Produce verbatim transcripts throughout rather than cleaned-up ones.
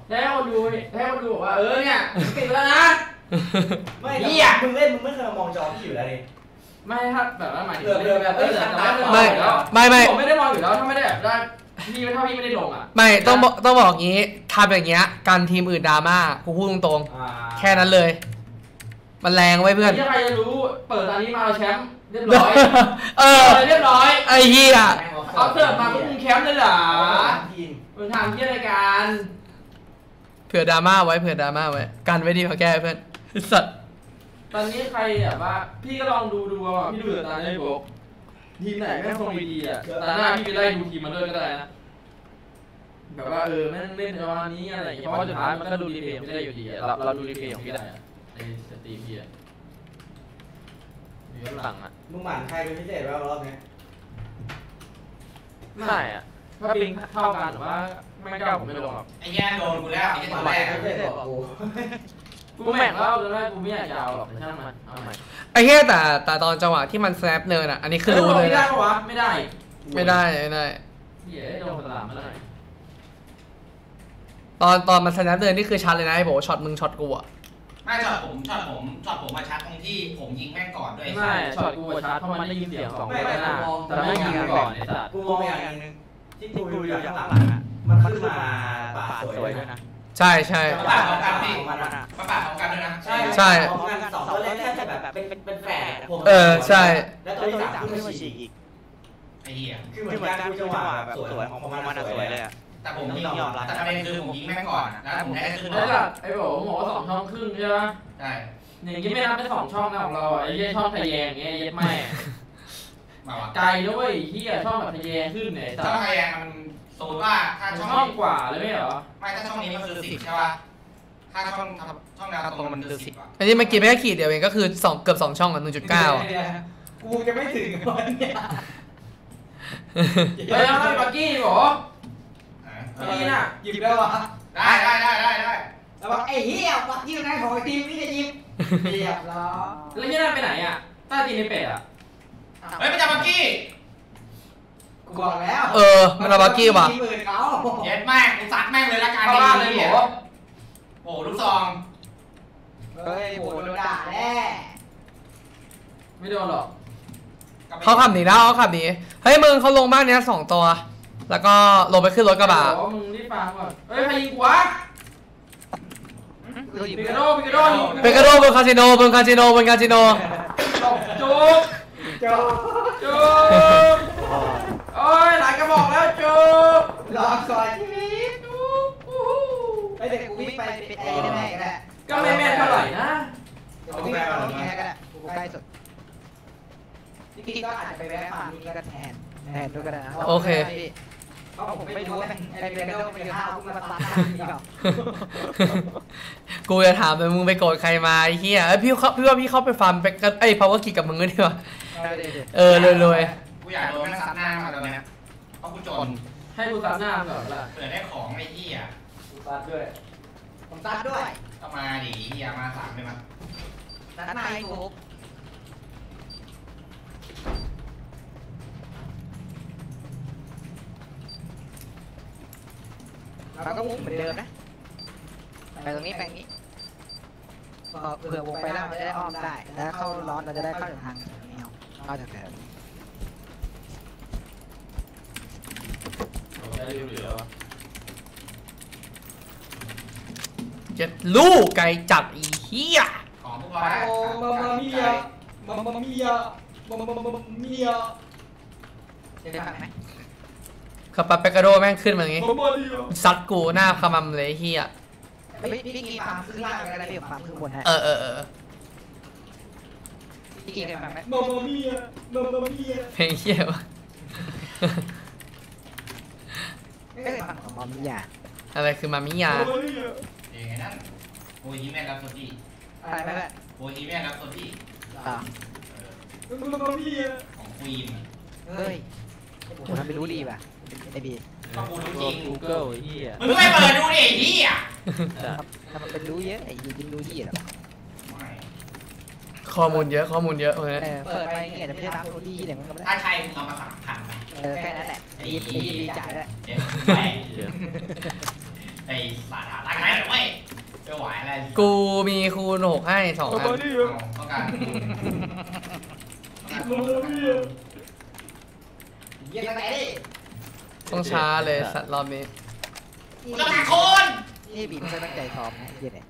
ให้เขาดูให้เขาดูว่าเออเนี่ยปิดแล้วนะไม่เหี้ยมึงเล่นมึงไม่เคยมองจอพี่อยู่แล้วดิไม่ถ้าแบบว่าหมายถึงแบบเออไม่ไม่ไม่ผมไม่ได้มองอยู่แล้วถ้าไม่ได้แบบได้พี่ไม่เท่าพี่ไม่ได้ลงอ่ะไม่ต้องต้องบอกงี้ทำอย่างเงี้ยการทีมอื่นดราม่ากูพูดตรงๆแค่นั้นเลยมันแรงไว้เพื่อนใครจะรู้เปิดตอนนี้มาเราแชมป์เรียบร้อยเออเรียบร้อยไอ้เหี้ยเขาเสิร์ฟมาพวกมึงแคมป์เลยเหรอมึงทำเหี้ยรายการเผื่อดราม่าไว้เผื่อดราม่าไว้กันไว้ดีพอแก้เพื่อนสัตว์ตอนนี้ใครแบบว่าพี่ก็ลองดูดูว่าพี่ดูตอนนี้บอกทีมไหนแม่งคงดีอ่ะตอนหน้าพี่ไปไล่ดูทีมมันด้วยก็ได้นะแบบว่าเออแม่งเล่นประมาณนี้อะไรอย่างเงี้ยเพราะสุดท้ายมันก็ดูรีเพย์ไม่ได้อยู่ดีเราเราดูรีเพย์ของพี่ได้ในสตรีมพี่อ่ะมีหลังอ่ะมึงหมั่นใครเป็นพิเศษบ้างรอบนี้ไม่อ่ะถ้าปิงเท่ากันหรือว่าไม่กล้าผมไม่ลงหรอกไอ้แย่โดนกูแล้วไอ้ตัวแรกพิเศษบอกกูกูแม่งแล้วตอนแรกกูไม่อยากยาวหรอกแต่ช่างมันเอาใหม่ไอ้แค่แต่แต่ตอนจังหวะที่มันแซฟเนินอ่ะอันนี้คือรู้เลยไม่ได้ปะวะไม่ได้ไม่ได้ไม่ได้เหี้ยโดนสลามมาหน่อยตอนตอนมันแซฟเนินนี่คือชัดเลยนะไอ้โบช็อตมึงช็อตกูอ่ะไม่ช็อตผมช็อตผมช็อตผมมาชัดตรงที่ผมยิงแม่งก่อนด้วยไม่ช็อตกูชัดเพราะมันได้ยินเสียงสองคนหน้าแต่ไม่ยิงก่อนไอ้สัตว์กูมองอย่างนึงที่กูอยู่ข้างหลังอ่ะมันขึ้นมาป่าสวยด้วยนะใช่ใช่ป่าของกันพี่ป่าของกันด้วยนะใช่ใช่ของกันสองตัวแรกแค่แบบเป็นเป็นแฝดเออใช่แล้วตัวที่สามขึ้นมาฉีกอีกไอ้เหี้ยคือเหมือนกันกูจังหวะแบบสวยของมันสวยเลยอ่ะแต่ผมยิงยอมรับแต่ประเด็นคือผมยิงแม่งก่อนแล้วผมได้ขึ้นแล้วล่ะไอ้บอกผมบอกว่าสองช่องครึ่งใช่ไหมใช่อย่างนี้ไม่นับเป็นสองช่องนะของเราไอ้เหี้ยช่องทะแยงเงี้ยเย็ดแม่ไกลด้วยเหี้ยช่องแบบทะแยงขึ้นเนี่ยช่องทะแยงมันสมมติว่าถ้าช่องกว่าเลยไม่เหรอไม่ถ้าช่องนี้มันคือสิบใช่ป่ะถ้าช่องช่องแนวตรงมันคือสิบอันนี้เมื่อกี้ไม่แค่ขีดเดียวเองก็คือสองเกือบสองช่องอ่ะหนึ่งจุดเก้ากูจะไม่ถึงวันเนี้ยเฮ้ยเอาไปบักกี้หรอบักกี้น่ะหยิบได้วะได้ได้ได้ได้ได้แล้วบอกไอ้เหี้ยบักกี้นะของทีมนี่จะยิบเรียบร้อยแล้วที่นั่นไปไหนอ่ะใต้ตีนในเป็ดอ่ะเฮ้ยไปจับบักกี้กูบอกแล้วเออมันเอาบักกี้ป่ะเย็ดแม่งกูซัดแม่งเลยละกันเข้าบ้านเลยหรอโอ้ลูกซองเฮ้ยโหโดนด่าแน่ไม่โดนหรอกเขาขับหนีแล้วเขาขับหนีเฮ้ยมึงเขาลงบ้านเนี้ยสองตัวแล้วก็ลงไปขึ้นรถกระบะมึงรีบฟังก่อนเฮ้ยใครยิงกูวะปิกาโดปิกาโดปิกาโดบนคาสิโนบนคาสิโนบนคาสิโนจุ๊บจุ๊บจุ๊บโอ้ยหลายกระบอกแล้วจุ๊บรอก่อนชีวิตจุ๊บไอเด็กกูวิ่งไปปิดแอร์ได้ไหมกันแหละก็ไม่แม่นเท่าไหร่นะกูวิ่งไปตรงนี้ก็ได้กูใกล้สุดจริงๆก็อาจจะไปแวะฟาร์มนี้ก็แทนแทนด้วยก็ได้นะโอเคเพราะผมไม่รู้ว่าไอ้เบเกอร์เป็นข้าวกูมาตัดนี่หรอกูจะถามเลยมึงไปโกรธใครมาไอ้เหี้ยเอ้ยพี่เขาพี่ว่าพี่เข้าไปฟาร์มไปไอ้พาวเวอร์กิกับมึงด้วยดีกว่าเออเลยเลยกูอยากโดนแม่งซัดหน้ามาตอนนี้เพราะกูจนให้กูซัดหน้าก่อนล่ะเผื่อได้ของไอ้เหี้ยกูซัดด้วยผมซัดด้วยก็มาดิเหี้ยมาสามเลยมั้ยซัดหน้าให้กูเราก็มุ้งเหมือนเดิมนะไปตรงนี้ไปตรงนี้เผื่อวงไปแล้วเราจะได้อ้อมได้แล้วเข้าร้อนเราจะได้เข้าจากทางนี้เอาเข้าจากแถวเจ็ดลูกไก่จับอีเหี้ยของพวกเราโอ้มามาเมียมามาเมียมามามาเมียเดี๋ยวฟังไหมขับปาเปกาโดแม่งขึ้นมาอย่างงี้ซัดกูหน้าขมำเลยเฮียพี่พี่กีฟาร์มขึ้นล่างอะไรพี่ฟาร์มขึ้นบนฮะเออเออเออพี่กีเคยฟังไหมมามาเมียมามาเมียเพลงเฮียวะไม่เคยฟังของมามิยาอะไรคือมามิยาเองนั่นโอฮิเมะรับโซดี้อะไรไปแบบโอฮิเมะรับโซดี้ต่อมามาเมียของควีนเฮ้ยผมทำไม่รู้ดีป่ะไอบีก็กูรู้จริง Google ไอ้เหี้ยมึงไม่เปิดดูดิไอ้เหี้ยทำมันเป็นรู้เยอะไอ้ยูจริงรู้เหี้ยหรอข้อมูลเยอะข้อมูลเยอะเลยเปิดไปเงี้ยแต่ไม่ใช่รับรู้ดีเนี่ยมันก็ไม่ได้ถ้าใช่มึงเอามาสามพันไปเออแค่นั้นแหละไอ้ยีจ่ายแล้วไอ้สาระอะไรกูมีคูณหกให้สองอันต้องการเยี่ยมไปดิต้องช้าเลยสัตว์รอบนี้ต้องการคนนี่บีไม่ใช่ตั้งใจซ้อมนะไอ้เหี้ยเนี่ย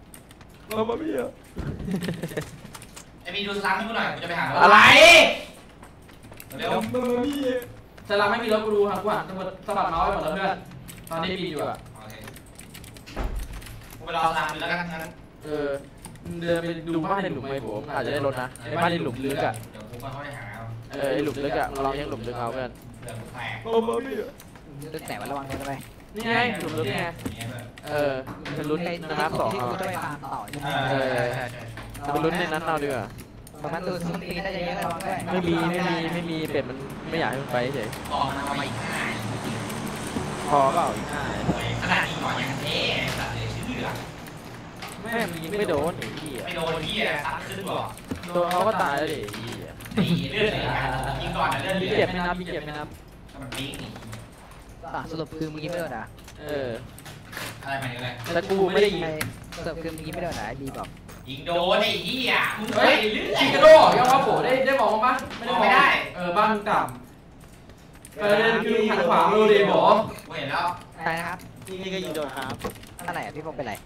ไอ้บีดูสลัมให้กูหน่อยกูจะไปหาอะไรเร็วสลัมไม่มีรถกูดูครับกูหันสะบัดเมาส์ไปหมดแล้วเพื่อนตอนนี้ปีอยู่อ่ะโอเคกูไปรอสลัมอยู่แล้วกันงั้นเออเดินไปดูบ้านในหลุมไหมผมอาจจะได้รถนะไอ้บ้านในหลุมลึกอ่ะเดี๋ยวกูมาเขาได้หาเออไอ้หลุมลึกอ่ะเรายังหลุมลึกเอาเพื่อนเดี๋ยวกูแตกลึกแต่ว่าระวังกันไปนี่ไงหลุมลึกนี่ไงเนี่ยเพื่อนเออจะลุ้นในน้ำสองที่เอากูจะไปฟาร์มต่อใช่ไหมเออใช่ใช่ใช่จะไปลุ้นในนั้นเอาดีกว่าประมาณตัวสตีน่าจะเยอะระวังด้วยไม่มีไม่มีไม่มีเป็ดมันไม่อยากให้มันไปเฉยต่อมาเอามาอีกห้าพอเปล่าอีกห้าขนาดนี้ก่อนอย่างเท่สัตว์เลยชื่อแม่มีไม่โดนไอ้ที่ไม่โดนที่อะไรซัดขึ้นก่อนโดนเขาก็ตายแล้วดิไอ้ที่ตีเลื่อนเลยยิงก่อนนะเลื่อนมีเลื่อนเจ็บไม่นับมีเจ็บไม่นับมันปิ๊งนี่อ่ะสรุปคือมึงยิงไม่โดนอ่ะเอออะไรมาเนี่ยเลยแต่กูไม่ได้ยิงสรุปคือมึงยิงไม่โดนอ่ะไอ้บีบอกยิงโดนไอ้เหี้ยมึงเฮ้เฮ้ยยเลื่อนชิคาโดยังว่าโผล่ได้ได้มองปะไม่ได้เออบ้านต่ำประเด็นคือหันขวาดูดิบอกูเห็นแล้วใช่นะครับนี่ก็ยิงโดนครับอะไรอ่ะพี่พงเป็นไร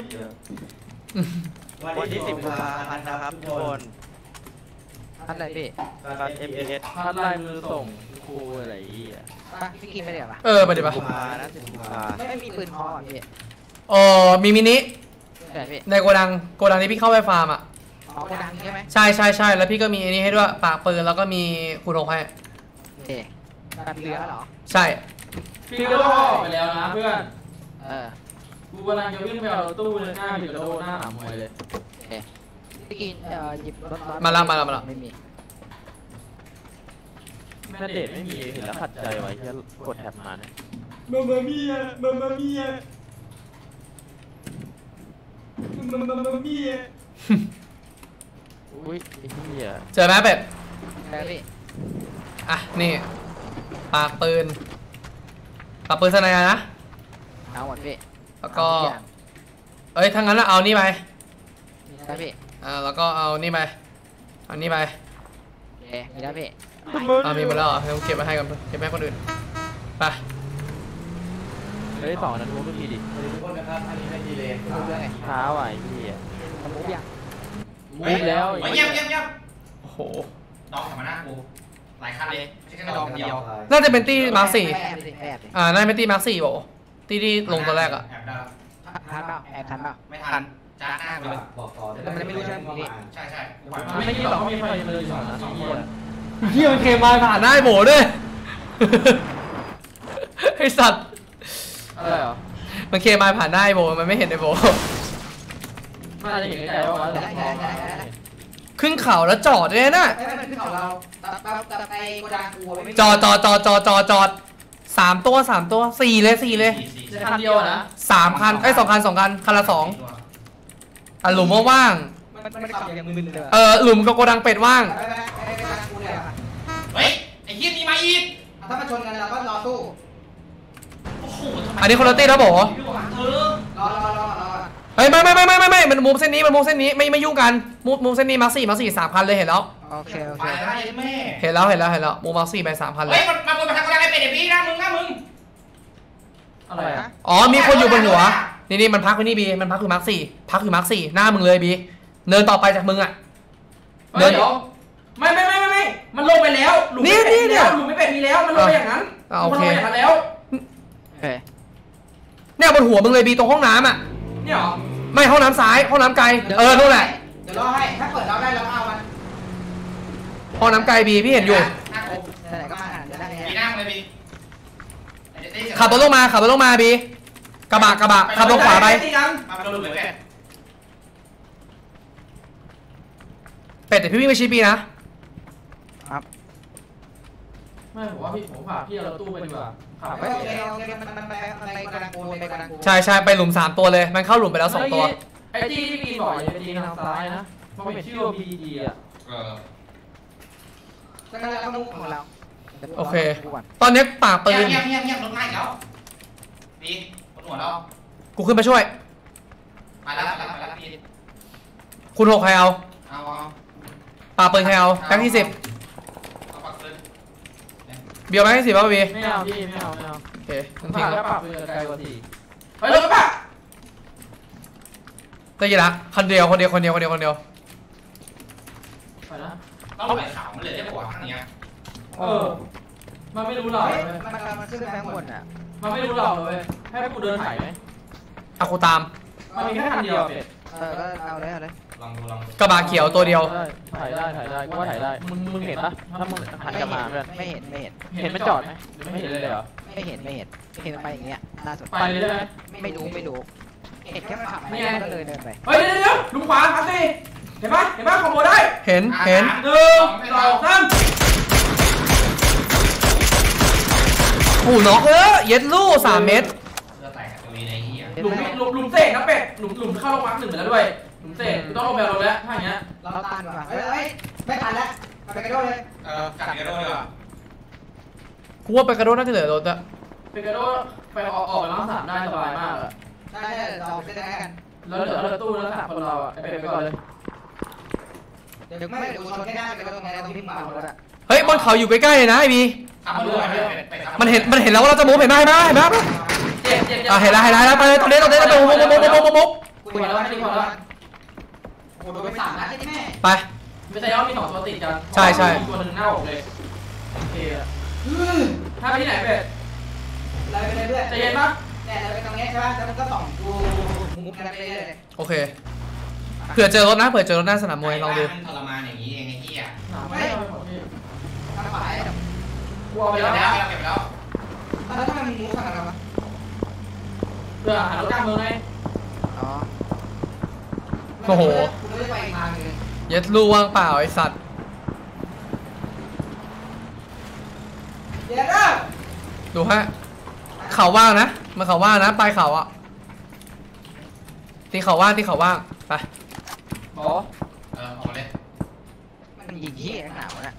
วันที่สิบกุมภาพันธ์นะครับทุกคนอะไรพี่ครับ เอ็ม เอสพัดลายมือส่งครูอะไรอีอ่ะป่ะพี่กินไม่ได้หรอปะเออไปดิปะกุมภานะสิบกุมภาไม่มีปืนพออ่ะพี่อ๋อมีมินิใช่พี่ในโกดังโกดังที่พี่เข้าไปฟาร์มอ่ะอ๋อโกดังใช่ไหมใช่ใช่ใช่แล้วพี่ก็มีอันนี้ให้ด้วยปากปืนแล้วก็มีคูณหกให้โอเคกันเรือเหรอใช่พี่ก็ออกไปแล้วนะเพื่อนเออกูกำลังจะวิ่งไปเอาตู้เลยหน้าผิดกระโดดหน้าหามวยเลยพี่กินเอ่อหยิบรถมาละมาละมาละไม่มีแม่เด็ดไม่มีเห็นแล้วขัดใจไว้แค่กดแท็บมาเนี่ยมามามีอ่ะมามามีอ่ะมามามามีอ่ะอุ้ยไอ้เหี้ยเจอไหมเป็ดใช่พี่อ่ะนี่ปากปืนปากปืนสไนด์นะเอาหมดพี่แล้วก็เอ้ยถ้างั้นเราเอานี่ไปใช่พี่อ่าแล้วก็เอานี่ไปเอานี่ไปโอเคมีแล้วพี่เอามีหมดแล้วเหรอเดี๋ยวเก็บไว้ให้กันเก็บไว้ให้คนอื่นไปเฮ้ยสองนั้นมุกทุกทีดิทุกคนนะครับอันนี้ให้ดีเลยรู้เรื่องไงเท้าอ่ะไอ้เหี้ยสมุกยังมุกแล้วเงียบเงียบเงียบโอ้โหดองธรรมนากูหลายคันเลยไม่ใช่แค่ดองเดียวน่าจะเป็นตี้มาร์คสี่แอบสิแอบสิอ่าน่าจะเป็นตี้มาร์คสี่บอกตี้ที่ลงตัวแรกอ่ะแอบได้ทันเปล่าแอบทันเปล่าไม่ทันจ้าหน้ากูเลยบอกต่อแต่มันไม่รู้ใช่ไหมพี่ใช่ใช่กูผ่านมันไม่คิดหรอกว่ามีใครเลยสองนะสองคนเฮียมันเคมาผ่านหน้าไอ้โบด้วย ไอสัตว์อะไรเหรอมันเคมาผ่านหน้าไอ้โบมันไม่เห็นไอ้โบมันอาจจะเห็นไกลๆว่าได้ได้ได้ได้ได้ขึ้นเขาแล้วจอดเลยนะไม่ไม่เป็นของเราตัดตัดตัดไปโกดังกูไม่มีจอดจอดจอดจอดจอดจอดสามตัวสามตัวสี่เลยสี่เลยสี่สี่ในคันเดียวนะสามคันไอ้ยสองคันสองคันคันละสองอ่ะหลุมว่างมันมันไม่ขับอย่างมึนเลยๆเออหลุมกับโกดังเป็ดว่างไปไปไปไปโกดังกูเลยอ่ะเฮ้ยไอ้เหี้ยมีมาอีกถ้ามาชนกันเราก็รอสู้โอ้โหทำไมอันนี้คนละตี้แล้วโบเออรอรอรอรอเฮ้ยไม่ไม่ไม่ไม่ไม่ไม่มันมุมเส้นนี้มันมุมเส้นนี้ไม่ไม่ยุ่งกันมุมมุมเส้นนี้มาร์คสี่มาร์คสี่สามคันเลยเห็นแล้วโอเคโอไปเคได้แม่เห็นแล้วเห็นแล้วเห็นแล้วมุมมาร์คสี่ไปสามคันเลเฮ้ยยมันมาบนมาทางกูได้ไอ้เป็ดไอ้พี่นะมึงนะมึงอะไรอ่ะอ๋อมีคนอยู่บนหัวนี่นี่มันพักไว้นี่บีมันพักอยู่มาร์คสี่พักอยู่มาร์คสี่หน้ามึงเลยบีเนินต่อไปจากมึงอ่ะเดี๋ยวไม่ไม่ไม่ไม่ไม่มันลงไปแล้วหลุมไม่เป็ดมีแล้วหลุมไม่เป็ดมีแล้วมันลงไปอย่างนั้นมันลงไปอย่างนั้นแล้วโอเคเนี่ยบนหัวมึงเลยบีตรงห้องน้ำอ่ะเนี่ยหรอไม่ห้องน้ำซ้ายห้องน้ำไกลเออนู่นแหละเดี๋ยวรอให้ถ้าเปิดเราได้เราเอามันห้องน้ำไกลบีพี่เห็นอยู่หน้ากูไหนก็มาหาจะได้พี่นั่งเลยพี่ขับรถลงมาขับรถลงมาบีกระบะกระบะขับลงขวาไปมาโดนหลุมเลยเป็ดเป็ดแต่พี่วิ่งไปชี้บีนะไม่ผมว่าพี่ผมพาพี่เราตู้ไปดีกว่าขับไปโอเคโอเคมันมันไปมันไปโกดังกูไปโกดังกูใช่ใช่ไปหลุมสามตัวเลยมันเข้าหลุมไปแล้วสองตัวไอ้ที่ที่พี่บอกอย่าไปยิงทางซ้ายนะมันเป็นชื่อว่า บี ดี อ่ะเออแล้วก็แล้วมุกของเราโอเค ตอนนี้ปากปืนเงียบเงียบเงียบรถไหม้แล้วพี่รถหัวเรากูขึ้นมาช่วยมาแล้วมาแล้วมาแล้วพี่คุณหกใครเอาเอาเอาปาปืนใครเอาแบงค์ที่สิบเอาปักเลยเบียวแบงค์ที่สิบป่ะบีไม่เอาพี่ไม่เอาไม่เอาโอเคผงั้มนทิ้ผ่าง นแล้แล้ว วปรับเป็นไกลกว่าทีไปเลยปะได้ยินละคนเดียวคนเดียวคนเดียวคนเดียวคนเดียวไปนะต้องไหลขาวมันเลยได้ปะวะข้างเนี้ยเออมันไม่รู้เราเฮ้ยเลยมันมันขึ้นไปข้างบนอ่ะมันไม่รู้เราเลยให้กูเดินถ่ายไหมอะกูตามมันมีแค่คันเดียวเป็ดเออก็เอาเลยเอาเลยลองดูลองดูกระบะเขียวตัวเดียวถ่ายได้ถ่ายได้กูว่าถ่ายได้มึงมึงเห็นปะถ้ามึงหันกลับมาเพื่อนไม่เห็นไม่เห็นเห็นมันจอดไหมหรือไม่เห็นเลยเหรอไม่เห็นไม่เห็นเห็นมันไปอย่างเงี้ยล่าสุดไปเลยได้ไหมไม่รู้ไม่รู้เห็นแค่มันขับไปก็เลยเดินไปเฮ้ยเดี๋ยวเดี๋ยวลุงขวาครับสิเห็นปะเห็นปะขโมยได้เห็นเห็นหนึ่งสองสามหูน็อกเออเย็ดลู่สามเมตรเพื่อแตกกับตัวนี้ในเหี้ยหลุมหลุมหลุมเสกนะเป็ดหลุมหลุมเข้าโรงพักหนึ่งไปแล้วด้วยหลุมเสกต้องลงไปลงแล้วถ้าอย่างเงี้ยเราตามดีกว่าเฮ้ยเฮ้ยไม่ทันแล้วไปกระโดดเลยเออกัดกระโดดเลยว่ะกูว่าไปกระโดดน่าจะเหลือรถอะเป็นกระโดดไปออกออกไปล้างสามได้สบายมากอะใช่ใช่เราเส้นได้กันแล้วเหลือเราตู้แล้วสามคนเราอะเป็ดไปก่อนเลยเดี๋ยวไม่เดี๋ยวกูชนแค่หน้าไปกระโดดไงเราพิมพ์มาหมดอ่ะเฮ้ยบนเขาอยู่ใกล้ๆเลยนะไอบีขับมาดูไปไปขับมันเห็นมันเห็นแล้วว่าเราจะมุฟเห็นไหมเห็นไหมเห็นไหมเจ็บเจ็บอ่ะเห็นแล้วเห็นแล้วเห็นแล้วไปเลยตรงนี้ตรงนี้ตรงนี้มุฟมุฟมุฟมุฟมุฟมุฟคุยแล้วไม่ดีกว่าแล้วโอ้โดนไปสามนัดใช่ไหมไปไม่ใช่ว่ามีสองตัวติดกันใช่ใช่ตัวหนึ่งหน้าอกเลยโอเคอะถ้าไปที่ไหนเป็ดเราไปเรื่อยใจเย็นปะแต่เราไปตรงนี้ใช่ป่ะแล้วมันก็ส่องดูมุมกันไปเรื่อยโอเคเผื่อเจอรถนะเผื่อเจอรถหน้าสนามมวยลองดูมันทรมานอย่างนี้เองไอ้เหี้ยไม่เอาไปหมดพี่ทางขวากลัวไปเก็บแล้วแล้วเก็บแล้วแล้วทำไมมีมุมฝั่งเราวะเพื่อหารถกลางเมืองไงอ๋อกูไม่ได้ไปทางนึงเย็ดลู่ว่างเปล่าไอสัตว์เดี๋ยวเด้อดูฮะเขาว่างนะมันเขาว่างนะปลายเขาอะตีเขาว่างตีเขาว่างไปบอเออออกมาเลยมันยิงที่หนาวนะ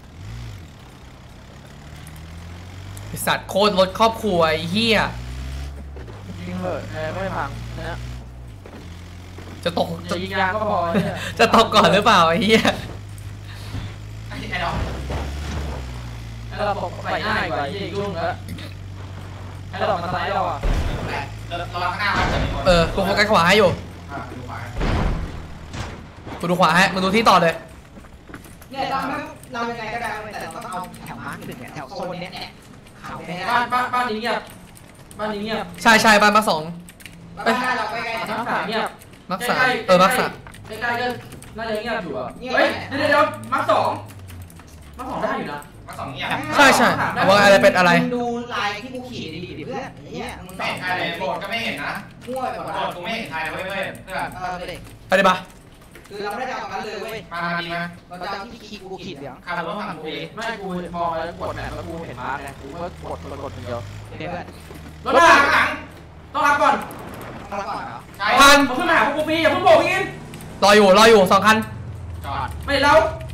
ไอสัตว์โคตรรถครอบครัวไอ้เหี้ยยิงเหอะแอร์ไม่พังนะจะตกอย่าจะยิงยางก็พอเนี่ยจะตกก่อนหรือเปล่าไอ้เหี้ยไอ้ไอ้ดอกไอ้เราตกใส่หน้าอีกว่ายิงลุ่งแล้วไอ้เราตกมาซ้ายเราอ่ะเราเราข้างหน้ามันจะมีคนเออกูโฟกัสขวาให้อยู่อ่าดูขวากูดูขวาให้มึงดูที่ต่อเลยเนี่ยเราไม่เรายังไงก็ได้แต่เราต้องเอาแถวมาร์คหนึ่งเนี่ยแถวโซนเนี้ยเนี่ยเขาเนี่ยบ้านบ้านบ้านนี้เงียบบ้านนี้เงียบใช่ใช่บ้านมาสองแล้วบ้านเราใกล้ๆมักสามเงียบมักสามเออมักสามใกล้ๆก็น่าจะเงียบอยู่อ่ะเฮ้ยเดี๋ยวเดี๋ยวมักสองมักสองได้อยู่นะมาสองเงียบใช่ใช่เอาว่าอะไรเป็นอะไรดูลายที่กูขี่ดีๆเพื่อนเนี่ยมึงไม่เห็นใครเลยโบสก็ไม่เห็นนะมั่วไปหมดโบสกูไม่เห็นใครเลยเว้ยเว้ยเพื่อนเออเด็กไปดิปะคือเราไม่ได้เอากันเลยเว้ยมามาดีมาเราจะเอาที่ขี่กูขี่เหลืองขับรถผ่านกูดีไม่กูมองแล้วกดแหนแล้วกูเห็นมาร์กไงกูก็กดกดกดอย่างเดียวเพื่อนรถหลังหลังต้องรับก่อนต้องรับก่อนเหรอใช่พันผมขึ้นมาหาพวกกูฟรีอย่าเพิ่งโบกพี่กินรออยู่รออยู่สองคันจอดไม่เล่า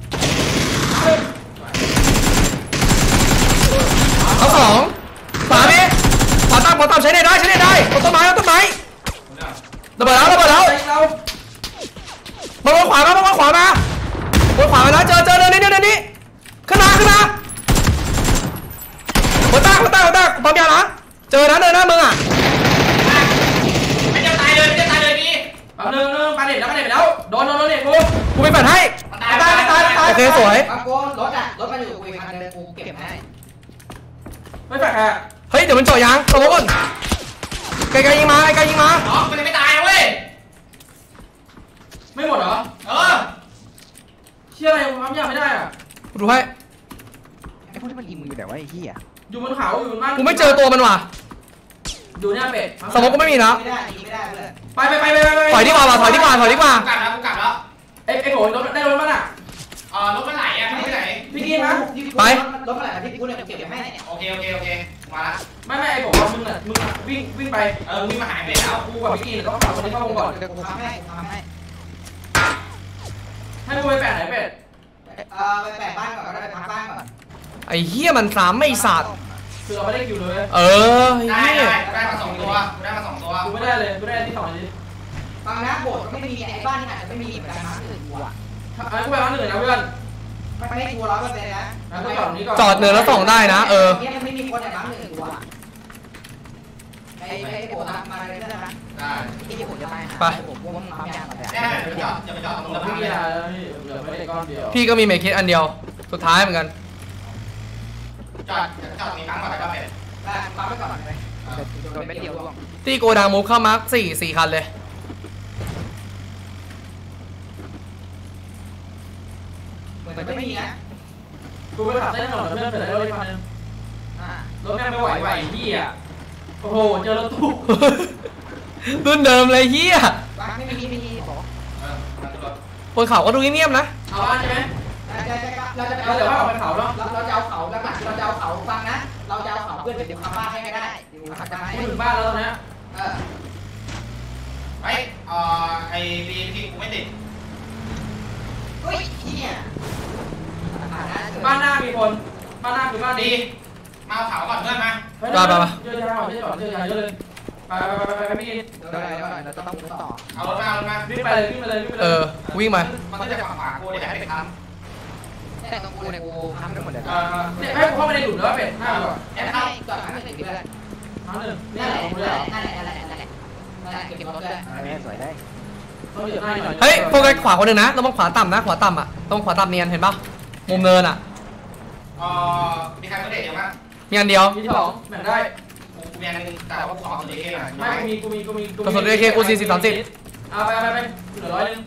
เอาสองขวาพี่ขวาตามขวาตามใช้ได้ได้ใช้ได้ได้ต้นไม้ต้นไม้ระเบิดแล้วระเบิดแล้วเรามาบนขวามาบนขวามาบนขวามาแล้วเจอเจอเดินนี้เดินนี้ขึ้นมาขึ้นมาบนตั้งบนตั้งบนตั้งปั๊มยานะเจอนะเดินนะมึงอ่ะไม่จะตายเลยไม่จะตายเลยดีแป๊บนึงนึงปาเด็ดแล้วปาเด็ดไปแล้วโดนโดนโดนเด็ดกูกูไปแปดให้ตายตายตายตายโอเคสวยเอาโกรถอ่ะรถมันอยู่กูอีกคันนึงกูเก็บให้ไม่แปลกอะเฮ้ยเดี๋ยวมันเจาะยางสมมติก่อนไกลๆยิงมาไกลๆยิงมาน้องมันไม่ตายเว้ยไม่หมดเหรอเออเชื่ออะไรกูทำยากไม่ได้อะกูดูให้ไอ้พวกที่มันยิงมึงอยู่แต่ว่าไอ้เหี้ยอยู่บนเขาอยู่บนบ้านกูไม่เจอตัวมันว่ะอยู่เนี่ยเป็ดสมมติกูไม่มีนะไม่ได้ยิงไม่ได้เลยไปไปไปไปไปถอยดีกว่าว่ะถอยดีกว่าถอยดีกว่ากูกลับแล้วกูกลับแล้วไอ้ไอ้โหรถได้รถมันอะเออรถมันไหลอ่ะไม่ไหลพี่กินนะไปรถมันไหลมาที่กูเนี่ยเก็บให้โอเคโอเคโอเคมาละไม่ไม่ไอ้บอกว่ามึงอะมึงอะวิ่งวิ่งไปเออวิ่งมาหายไปแล้วกูกับพี่กินต้องขับคนนี้เข้าวงก่อนเดี๋ยวกูทำให้ทำให้ให้กูไปแปะไหนเป็ดเอ่อไปแปะบ้านก่อนก็ได้ไปพักบ้านก่อนไอ้เหี้ยมันสามไม่สัตว์คือเราไม่ได้คิวเลยเออไอ้ได้เหี้ยได้ได้มาสองตัวได้มาสองตัวกูไม่ได้เลยกูได้ที่สองนี้กบางนะโบสถ์ไม่มีไอ้บ้านนี่อาจจะไม่มีเหมือนกันนะอื่นกูอ่ะไอ้กูไปร้านอื่นนะเพื่อนไม่ไม่กูร้อยเปอร์เซ็นต์นะงั้นก็จอดนี้ก่อนจอดเนินแล้วส่องได้นะเออเนี่ยมันไม่มีคนในบ้านหนึ่งกูอ่ะไอ้ไอ้โบสถ์ทำมาเลยได้ไหมได้ที่โบสถ์จะไปหาผมว่ามึงทำยากกว่าแต่แน่อย่าไปจอดอย่าไปจอดตรงเรานู้นไม่นะมีอะไรพี่เหลือไม่ได้ก้อนเดียวพี่ก็มีเมคคิดอันเดียวสุดท้ายเหมือนกันจอดจอดมีครั้งก่อนก็เป็นได้มาไปก่อนเลยโดนไม่เดียวร่วงตีโกดังมูฟเข้ามาร์คสี่สี่คันเลยเหมือนจะไม่มีนะกูไปขับเส้นถนนเพื่อนเสร็จแล้วรถคันนึงอ่ารถแม่งไม่ไหวไหวพี่อ่ะโอ้โหเจอรถตู้รุ่นเดิมเลยเฮียไม่มีไม่มีบอกเออนั่นคือรถบนเขาก็ดูเงียบๆนะเอาบ้านใช่ไหมเราจะเราเดี๋ยวว่าออกไปเขาเนาะเราจะเอาเขาหลักๆเราจะเอาเขาฟังนะเราจะเอาเขาเพื่อนเดี๋ยวขับบ้านให้ไม่ได้เดี๋ยวขับจะให้ไม่ถึงบ้านแล้วตอนนี้เออไอ้เอ่อไอ้บีที่กูไม่ติดเฮ้ยเฮียบ้านหน้ามีคนบ้านหน้าคือบ้านดีดีมาเอาเขาก่อนเพื่อนมาเจอยาเจอยาก่อนเจอยาก่อนเจอยาเยอะเลยไปไปไปไปไปพี่เดี๋ยวอะไรก็เราจะต้องมุดต่อเอารถมาเอารถมาวิ่งไปเลยวิ่งไปเลยวิ่งไปเอเลยอวิ่งมามันก็จะขวางขวางกูเดี๋ยวให้ไปทแต่ตรงกูเนี่ยกูทำได้หมดเลยเออเนี่ยให้เข้าไปในหลุมแล้วเป็ดหน้าก่อนแอปให้ก่อนครั้งหนึ่งเดือนครั้งหนึ่งนี่นั่นแหละผมเลยเหรอนั่นแหละนั่นแหละนั่นแหละนั่นแหละเก็บรถเลยแม่สวยได้ต้องเหยียบหน้าหน่อยเฮ้ยโฟกัสขวาคนหนึ่งนะระวังขวาต่ำนะขวาต่ำอ่ะระวังขวาต่ำเนียนเห็นปะมุมเนินอ่ะำเอ่อมีใครมาเด็ดเดี๋ยวมั้ยมีอันเดียวมีที่สองแบ่งได้กูมีอันนึงแต่ว่ากูขอสุดเองหน่อยไม่กูมีกูมีกูมีกระสุน เอ เค กูสี่สิบสามสิบเอาไปไปไปเหลือร้อยนึง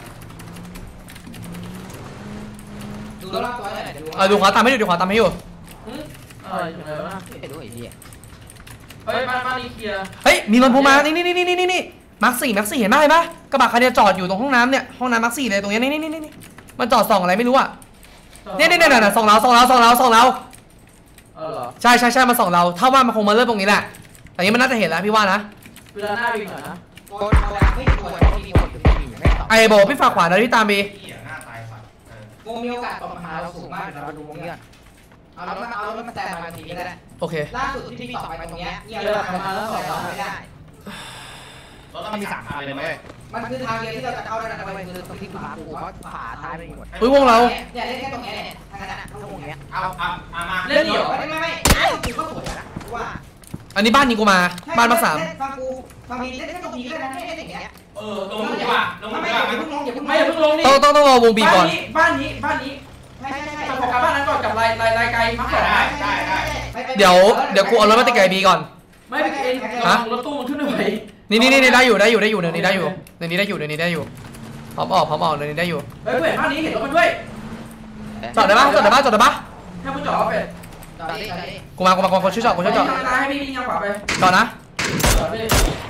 ดูรอบตัวหน่อยเดี๋ยวดูเออดูขวาต่ำให้อยู่ดูขวาต่ำให้อยู่อะไรอย่างเงี้ยวะเดี๋ยวดูอีกทีเฮ้ยบ้านบ้านนี้เคลียร์เฮ้ยมีรถพูมานี่นี่นี่นี่นี่นี่มาร์คสี่มาร์คสี่เห็นไหมเห็นปะกระบะคันเดียวจอดอยู่ตรงห้องน้ำเนี่ยห้องน้ำมาร์คสี่เลยตรงนี้นี่นี่นี่นี่มันจอดส่องอะไรไม่รู้อ่ะเนี่ยเนี่ยเนี่ยส่องเราส่องเราส่องเราส่องเราเออเหรอใช่ใช่ใช่มาส่องเราถ้าว่ามันคงมาเริ่มตรงนี้แหละแต่นี้มันน่าจะเห็นแล้วพี่ว่านะเวลาหน้าวิ่งหน่อยนะโกนเอาละไม่ควรที่มีคนหรือไม่มีไม่ตอบไอ้โบพี่ฝากขวานะพี่ตามบีเหี้ยหน้าตายสัตว์เออวงมีโอกาสตกมาหาเราสูงมากเดี๋ยวเราดูวงนี้ก่อนเอารถมาเอารถมาแซงมาตรงนี้ก็ได้โอเคล่าสุดที่พี่ต่อไปตรงเนี้ยเงียบแล้วมาแล้วต่อไม่ได้รถต้องมีสามคันเลยไหมมันคือทางเดียวที่เราจะเข้าได้นะไปคือตรงที่ขวาปูเพราะขวาท้ายไม่มีหมดเฮ้ยวงเราเนี่ยเล่นแค่ตรงนี้เนี่ยทางนั้นทั้งวงเนี้ยเอาเอาเอามาเล่นเดี่ยวไม่ไม่ไม่กูก็สวยนะว่าอันนี้บ้านนี้กูมาบ้านมาสามฟังกูฟังมีเล่นแค่ตรงนี้เลยนะไม่เล่นอย่างเงี้ยเออลงดีกว่าลงไม่ดีไม่กว่าอย่าเพิ่งลงอย่าเพิ่งไม่อย่าเพิ่งลงนี่ต้องต้องต้องรอวงบีก่อนบ้านนี้บ้านนี้ใช่ใช่ใช่จะโฟกัสบ้านนั้นก่อนกับลายลายลายไกลมาสองเดี๋ยวเดี๋ยวกูเอารถมาติดไก่บีก่อนไม่เป็นเองลองรถตู้มันขึ้นหน่อยนี่นี่นี่ได้อยู่ได้อยู่ได้อยู่เดี๋ยวนี้ได้อยู่เดี๋ยวนี้ได้อยู่เดี๋ยวนี้ได้อยู่พร้อมออกพร้อมออกเดี๋ยวนี้ได้อยู่เฮ้ยเพื่อนบ้านนี้เห็นรถมันด้วยจอดได้ปะจอดได้ปะจอดได้ปะให้ผู้จอดเอาเป็ดจอดดิจอดดิกูมากูมากูช่วยจอดกูช่วยจอดให้พี่วิ่งยังขวาไปจอดนะจอดไป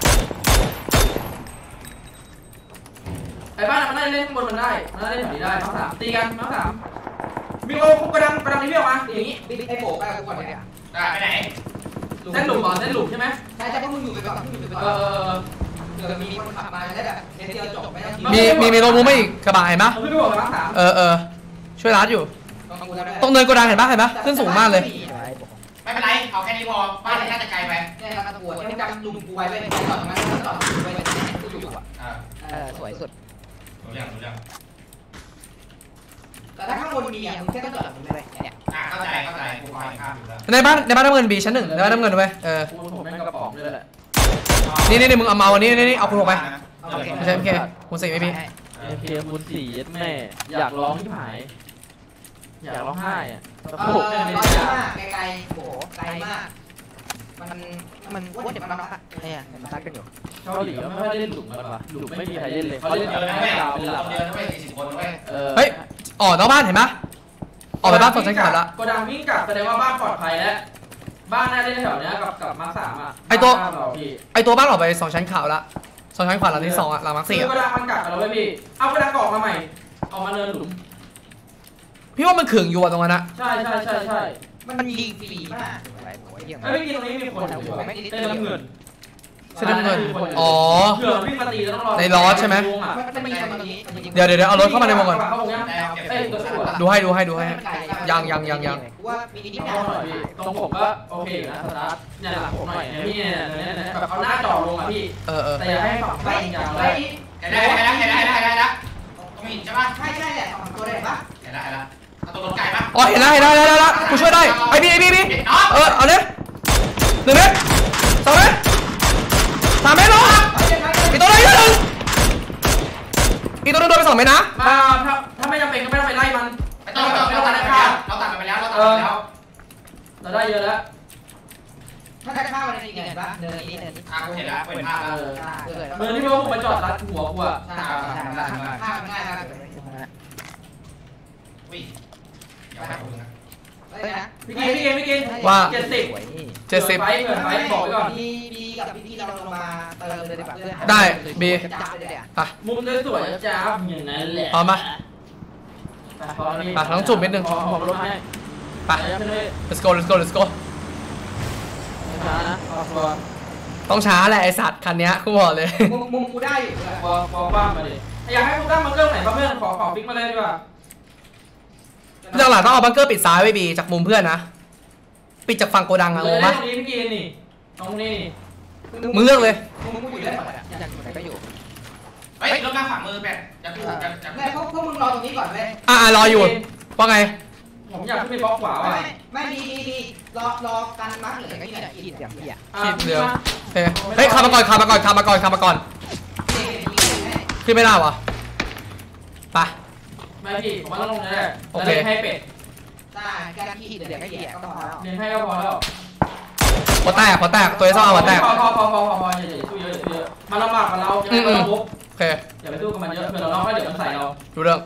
ไอ้บ้านมันได้เล่นข้างบนมันได้มันได้เล่นแถวนี้ได้มาสามตีกันมาสามมีโอ้กระดังกระดังนี้เบี้ยวมาอย่างนี้บิ๊กไอ้โบกไปกูก่อนเนี่ยได้ไปไหนเส้นหลุมก่อนเส้นหลุมใช่ไหมใช่แต่พวกมึงอยู่ไปก่อนมึงอยู่ไปเอก่อนอเผื่อมีคนขับมาจะได้แบบเดียวจบไม่ต้องมีมีมีรถมูฟมาอีกกระบะเห็นปะผมไม่บอกมาสามเออเออช่วยรัดอยู่ ตรงเนินโกดังเห็นปะเห็นปะขึ้นสูงมากเลยไม่เป็นไรเอาแค่นี้พอบ้านน่าจะไกลไปเนี่ยเราตะกัวเนี่ยจำลุงกูไว้ไว้จอดตรงนั้นจอดไว้กูอยู่อ่ะอ่าเออสวยสุดรู้เรื่องรู้เรื่องแต่ถ้าข้างบนมีอ่ะมึงแค่ต้องจอดตรงนี้เลยเนี่ยอ่าเข้าใจเข้าใจกูคอยข้ามอยู่แล้วในบ้านในบ้านน้ำเงินบีชั้นหนึ่งในบ้านน้ำเงินด้วยเออผมแม่งกระป๋องด้วยแหละนี่นี่นี่มึงเอามาวันนี้นี่นี่เอาคุณออกไปโอเคไม่ใช่โอเคคุณสี่ไม่มีเอเคมูลสี่ยัดแม่อยากร้องที่หายอยากร้องไห้อะตะเอโขอบแม่งไม่ร้อได้ยมากไกลๆโหไกลมากมันมันว่าเดี๋ยวมันน็อกอ่ะเนี่ยมันซัดกันอยู่เกาหลีก็ไม่ค่อยเล่นหลุมกันว่ะหลุมไม่มีใครเล่นเลยเขาเขาเล่เล่นนแบเยบอะนะให้แม่ดาวคเป็นนหลักเดียวด้วยสี่สิบคนด้วยเออเฮ้ยออกนอกบ้านเห็นปะออกไปบ้านสองชั้นขาดละโกดังวิ่งกลับแสดงว่าบ้านปลอดภัยแล้วบ้านน่าจะได้แถวเนี้ยกับกับมาร์คสามอ่ะไอตัวพี่ไอตัวบ้านออกไปสองชั้นขาวละสองชั้นขวาหลังที่สองอะหลังมาร์คสี่คืออะโกดังมันกลับกับเราไว้พี่เอาโกดังออกมาใหม่ออกมาเนินหลุมพี่ว่ามันขึงอยู่อะตรงนั้นอะใช่ใช่ใช่ใช่มันยิงฟรีมากไอ้โหเยี่ยมไอ้พี่กินตรงนี้มีคนอยู่เต้นน้ำเงินรเสื้อน้ำเงินอ๋อเผื่อวิ่งมาตีแล้วต้องรอในล้อใช่ไหมมันมีคนตรงนี้เดี๋ยวเดี๋ยวเดี๋ยวเอารถเข้ามาในวงก่อนเข้าวงยังเอ้ยตัวสู้อะดูให้ดูให้ดูให้ยังยังยังยังว่ามีนิดเอาหน่อยพี่ตรงผมก็โอเคอยู่นะสตาร์ทเนี่ยหลังผมหน่อยเนี่ยพี่เนี่ยเนี่ยเนี่ยแบบเอาหน้าจ่อลงอ่ะพี่เออเออแต่อย่าให้ฝั่งซ้ายยาวเลยเห็นได้เห็นได้เห็นได้เห็นได้เห็นได้ต้องหินใช่ปะใช่ใช่แหละสองตัวเลยปะเห็นได้เห็นได้เอาตัวรถไก่ปะอ๋อเห็นแล้วเห็นแล้วเห็นแล้วกูช่วยได้ไอพี่ไอพี่พี่เออเอาเลยหนึ่งเมตรสองเมตรสามเมตรลงอีกตัวนึงอีกตัวนึงอีกตัวนึงโดนไปสองเมตรนะมาถ้าถ้าไม่จำเป็นก็ไม่ต้องไปไล่มันไม่ต้องไม่ต้องเราตัดไปแล้วเราตัดไปแล้วเราตัดไปแล้วเราได้เยอะแล้วถ้าจะเข้าในนี้เห็นปะเดินนี้เดินนี้อ่ะกูเห็นแล้วเป็นภาพเอแล้วอเกิดเมื่อที่ว่าผมมาจอดรัดหัวกูอะใช่ใช่ใช่ข้ามง่ายมากเลยอุ้ยอย่าให้ผมนะเฮ้ยนะพี่กินพี่กินพี่กินว่าเจ็ดสิบเจ็ดสิบไฟเผื่อไฟบอกไว้ก่อนบีบีกับพี่พี่เราลงมาเติมเลยดีกว่าเพื่อนได้บีจ้าเลยอ่ะไปมุมสวยๆจ้าอย่างนั้นแหละพร้อมปะพร้อมนี่ไปต้องจุ่มนิดนึงขอขอรถให้ไป let's go let's go let's go ช้านะออกตัวต้องช้าแหละไอสัตว์คันนี้กูบอกเลยมุมมุมกูได้อยู่พอพอบ้างมาดิอยากให้พวกตั้งบังเกอร์ไหนบ้างเพื่อนขอขอฟิกมาเลยดีกว่าหลังๆต้องเอาบังเกอร์ปิดซ้ายไว้บีจากมุมเพื่อนนะปิดจากฝั่งโกดังอะเลงยงตรปะงนี้พี่กินนี่ตรงนี้มึงเลือกเลยมุมกูอยู่ได้หมดอ่ะอยากอยู่ไหนก็อยู่เฮ้ยรถมาขวามือแปะจะกูจะจะแม่พวกพวกมึงรอตรงนี้ก่อนเลยอ่ารออยู่ว่าไงผมอยากขึ้นไปบล็อกขวาไม่ว่ะไม่ดีดีดีรอรอกันมาร์กเหลือก็ยี่สิบเสียงพี่อ่ะอ่ะขีดเหลืองพี่มาโอเคเฮ้ยขับมาก่อนขับมาก่อนขับมาก่อนขับมาก่อนขึ้นไม่ได้วะไปไม่พี่ผมว่าต้องลงแน่โอแล้วเคเล่นให้เป็ดได้การที่เหลือก็ยี่สิบก็พอแล้วเล่นให้ก็พอแล้วพอแตกพอแตกตัวไอ้ซ่อเอาพอแตกพอพอพอพอพอพออย่าอย่าสู้เยอะอย่าสู้เยอะมันลำบากกับเราจะไม่ต้องปุ๊บโอเคอย่าไปสู้กับมันเยอะเผื่อเราล็อกแล้วเดี๋ยวมันใส่เราดูเรื่อง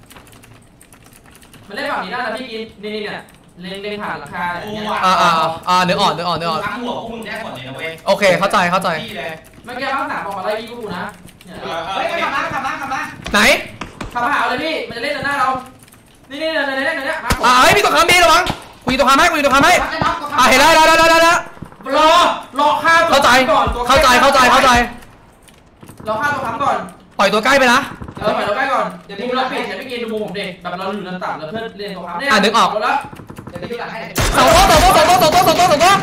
มันเล่นฝั่งนี้ได้นะพี่กินนี่นี่เนี่ยเล่นเล่นผ่านราคาอย่างเงี้ยอ่าอ่าอ่าเนื้ออ่อนเนื้ออ่อนเนื้ออ่อนทั้งหัวพวกมึงได้หมดเลยนะเว้ยโอเคเข้าใจเข้าใจพี่เลยเมื่อกี้ภาคสามบอกมาไล่พี่กูนะเนี่ยเฮ้ยกลับมากลับมากลับมาไหนขับมาหาเลยพี่มันจะเล่นหน้าเรานี่นี่เนี่ยเนี่ยเนี่ยมาอ่าเฮ้ยมีตัวคำบีระวังกูยิงตัวคำให้กูยิงตัวคำให้อ่าเห็นแล้วได้ได้ได้ได้รอรอข้าวเข้าใจก่อนเข้าใจเข้าใจเข้าใจรอข้าวตัวค้ำก่อนปล่อยตัวใกล้ไปนะเออปล่อยเราใกล้ก่อนเดี๋ยวมุมเราเปลี่ยนเดี๋ยวพี่กินดูมุมผมเด็กแบบเราอยู่นันต่ำแล้วเพื่อนเล่นตัวค้ำเนี่ยอ่ะนึกออกแล้วเดี๋ยวไปดูหลังให้สองตัวสองตัวสองตัวสองตัวสองตัวสองตัว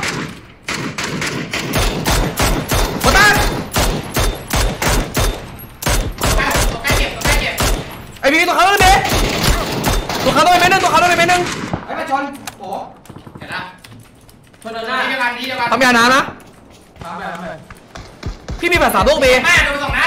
หัวแตกตัวใกล้เก็บตัวใกล้เก็บไอบีตัวคำต้องเป็นตัวคำต้องเป็นเม็ดนึงตัวคำต้องเป็นเม็ดนึงไอ้มาชนโอ้เห็นนะเพื่อนเดินหนี่น้าเดียวกันนี่เดียวกันทำยาน้ำนะมาไปมาไปพี่มีภาษาลูกบีแม่โดนสองนัด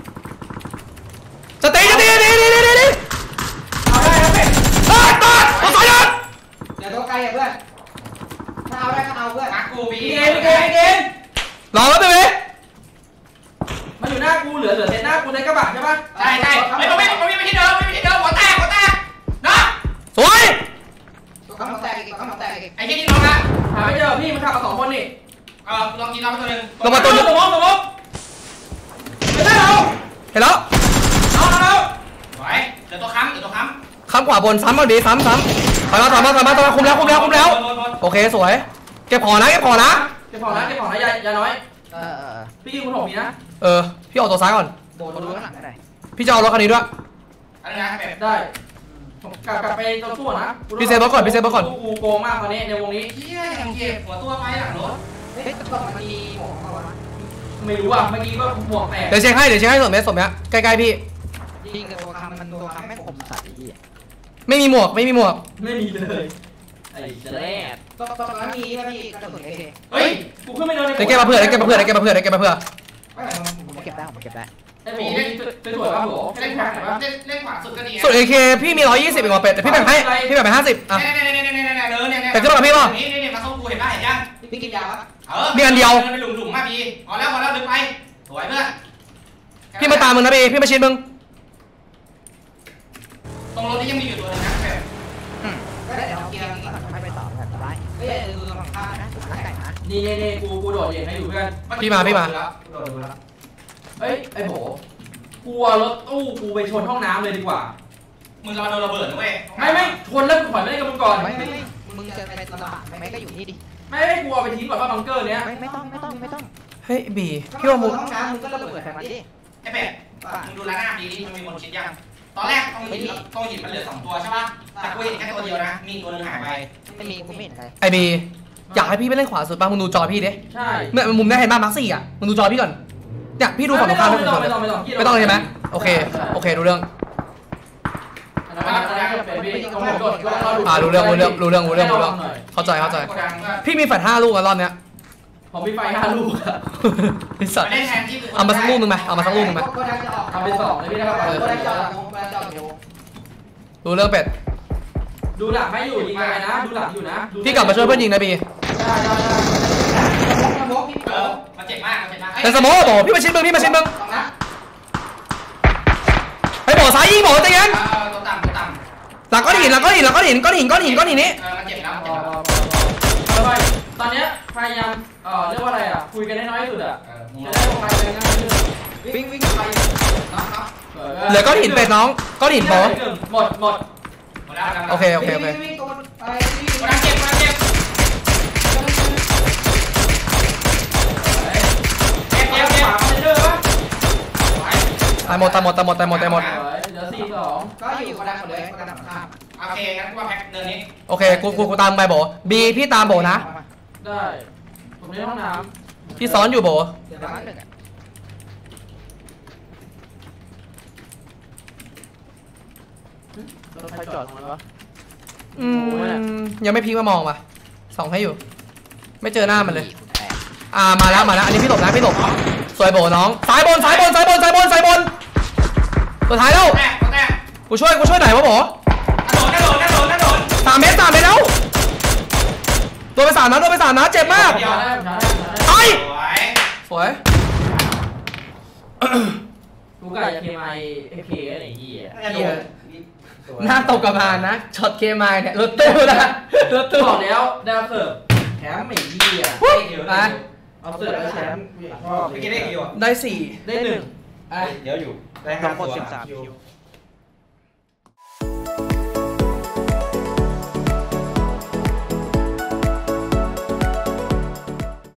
จะตีจะตีจะตีจะตีจะตีเอาได้แล้วเป็ดตายตายตัวสายยันเดี๋ยวตัวไกลอ่ะเพื่อนถ้าเอาได้ก็เอาเพื่อนมากูบีพี่เกมพี่เกมพี่เกมรอแล้วบีมันอยู่หน้ากูเหลือเหลือเซนหน้ากูในกระบะใช่ปะใช่ใช่ไม่ต้องไม่ต้องไม่ไปที่เดิมไม่ไปที่เดิมหัวแตกหัวแตกนะสวยตัวข้ามแตกอีกตัวข้ามแตกอีกไอ้ที่นี่น้องนะหาไม่เจอพี่มันขับมาสองคนนี่เออลองกินน้ำตัวนึงลงมาตัวนึงสมองสมองไม่ได้เราเห็นแล้วเอาเอาไหวเดี๋ยวตัวค้ำเดี๋ยวตัวค้ำข้ามขวาบนซ้ำเอาดีซ้ำซ้ำถอยมาถอยมาถอยมาถอยมาคุมแล้วคุมแล้วคุมแล้วโอเคสวยเก็บของนะเก็บของนะเก็บของนะเก็บของนะยายยาน้อยเออเออพี่กินคุณหกมีนะเออพี่ออกตัวซ้ายก่อนโบนดูข้างหลังได้พี่จะเอารถคันนี้ด้วยอะไรนะเป็ดได้กลับกลับไปตัวสู้นะกูโกงมากตอนนี้ในวงนี้เฮียยังเก็บหัวตัวไปหลังรถเฮ้ยตัวมันมีหมวกมาวะไม่รู้อ่ะเมื่อกี้ก็หมวกแตกเดี๋ยวเช็คให้เดี๋ยวเช็คให้สมเม็ดสมเนี้ยใกล้ๆพี่ยิงกับตัวคำมันตัวคำไม่คมสัตว์อีกไม่มีหมวกไม่มีหมวกไม่มีเลยไอ้เจแรดตัวตัวนั้นมีใช่ไหมพี่กระสุนเอเคเฮ้ยกูขึ้นไม่โดนเดี๋ยวเก็บมาเผื่อเดี๋ยวเก็บมาเผื่อเดี๋ยวเก็บมาเผื่อเดี๋ยวเก็บมาเผื่อไม่ผมเก็บได้ผมเก็บได้ไอ้หมูเล่นสวยป่ะหมูเล่เล่นนขแพ็วาคไหนวะเล่นเล่นขวาสุดก็ดีส่วน เอ เค พี่มีหนึ่งร้อยยี่สิบเองว่ะเป็ดแต่พี่แบ่งให้พี่แบ่งไปห้าสิบอ่ะเนี่ยเนี่ยเนี่ยเนี่ยเนี่ยเดินเนี่ยเนี่ยแต่ขึ้นมากับพี่ป่ะนี่นี่มาส้มกูเห็นป่ะเห็นยังพี่กินยาวะเออมีอันเดียวดินไปหลุมหลุมมาพี่พอแล้วพอแล้วดึงไปสวยเพื่อนพี่มาตามมึงนะบีพี่มาชิดมึงตรงรถนี้ยังมีอยู่ตัวนึงนะเป็ดก็ได้เดี๋ยวเกียร์นี้ก่อนค่อยไปต่อกันสบายเฮ้ยดูหลังคานะหลังไก่นะนี่นี่นี่กูกูโดดเด่นให้อยู่เพื่อนพี่มาพี่มาโดดดูแล้วเฮ้ยไอ้โหกูรถตู้กูไปชนห้องน้ำเลยดีกว่ามึงจะมาโดนระเบิดนะเว้ยไม่ไม่ชนแล้วกูถอยไม่ได้กับมึงก่อนไม่ไม่ไม่มึงจะไปตลาดไม่ก็อยู่นี่ดิไม่ไม่กูเอาไปทิ้งก่อนว่าบังเกอร์เนี้ยไม่ไม่ต้องไม่ต้องไม่ต้องเฮ้ยบีพี่พี่ว่าว่ามึมุงห้องน้ำมึงก็ระเบิดใส่มันดิไอ้เป็ดมึงดูร้านหน้าดีนี่มันมีคนคิดยังตอนแรกตรงหินตรงหินมันเหลือสองตัวใช่ป่ะแต่กูเห็นแค่ตัวเดียวนะมีตัวนึงหายไปไม่มีกูไม่เห็นใครไอบีอยากให้พี่ไปเล่นขวาสุดป่ะมึงดูจอพี่ดิใช่เมื่อมุมนี้เห็นป่ะมาร์คสี่อ่ะมึงดูจอพี่ก่อนเนี่ยพี่ดูฝั่งตรงข้ามไม่ต้องไม่ต้องไม่ต้องไม่ต้องใช่ไหมโอเคโอเครู้เรื่องอันนั้นอันนั้นเป็นพี่กำหนดกฎกฎเราดูอ่ารู้เรื่องรู้เรื่องรู้เรื่องรู้เรื่องรู้เรื่องเข้าใจเข้าใจพี่มีแฟลชห้าลูกอะรอบเนี้ยผมมีไฟห้าลูกอะไอ้สัตว์ไม่ได้แทนที่เอามาสักลูกหนึงไหมเอามาสักลูกหนึงไหมทำเป็นสองเลยพี่ได้ครับก็ได้จอดลงไปจอดเดี๋ยวรู้เรื่องเป็ดดูหลังให้อยู่ยิงอะไรนะดูหลังอยู่นะพี่กลับมาช่วยเพื่อนยิงนะบีได้ได้ได้สมองพี่เออมันเจ็บมากมันเจ็บมากแต่สมองบอกพี่มาชิดมึงพี่มาชิดมึงสองนัดไปบอกซ้ายยิงบอกใจเย็นเออตัวต่ำตัวต่ำหลังก้อนหินหลังก้อนหินหลังก้อนหินก้อนหินก้อนหินก้อนหินนี้เออมันเจ็บแล้วมันพเจ็อบแล้วพอพอพอตอนเนี้ยพยายามเอ่อเรียกว่าอะไรอ่ะคุยกันให้น้อยที่สุดอ่ะเออมึงจะได้ลงไปง่ายขึ้นวิ่งวิ่งไปน็อกน็อกเหลือก้อนหินเป็ดน้องก้อนหินโบหมดหมดหมดแล้วโอเคโอเคโอเควิ่งวิ่งตรงไปวิ่งคนนั้นเจ็บคนนั้นเจ็บเจ็บเก็เจ็บบ ขเจ็บวาคอนเทนเนอร์ปะตายหมดตายหมดตายหมดตายหมดตายหมดเหลือสี่สองก็อยู่กระดานหมดเลยกระดานข้ามโอเคงั้นกูว่าแพ็คเดินนี้โอเคกูกูกูตามไปโบบีพี่ตามโบนะได้ผมในห้องน้พี่ซ้อนอยู่โบเดี๋ยวมาหนึ่งอ่ะรถไฟจอดตรงนั้นวะอืมยังไม่พีกมามองว่ะส่องให้อยู่ ไม่เจอหน้ามันเลย อ่ามาแล้วมาแล้วอันนี้พี่หลบนะพี่หลบสวยโบน้องซ้ายบนซ้ายบนซ้ายบนซ้ายบนซ้ายบนสุดท้ายแล้วแรกคนแรกกูช่วยกูช่วยไหนวะโบกระโดดกระโดดกระโดดกระโดดสามเมตรสามเมตรแล้วโดนไปสามนัดโดนไปสามนัดเจ็บมากำช้าได้ช้าได้ช้าได้ไอ้สวยสวยกูกะจะเคมไอเอฟเคอะไรอย่างเงี้ยเหี้ยหน้าตกกระบาลนะช็อตเคมายเนี่ยรถตู้นะรถตู้บอกแล้วดาวเสิร์ฟแถมไม่ยี่อ่ะไปเอาเสิร์ฟแล้วแถมเมื่อกี้ได้กี่วะได้สี่ได้หนึ่งเดี๋ยวอยู่ได้สห้าองคนตัวสิบสามคิว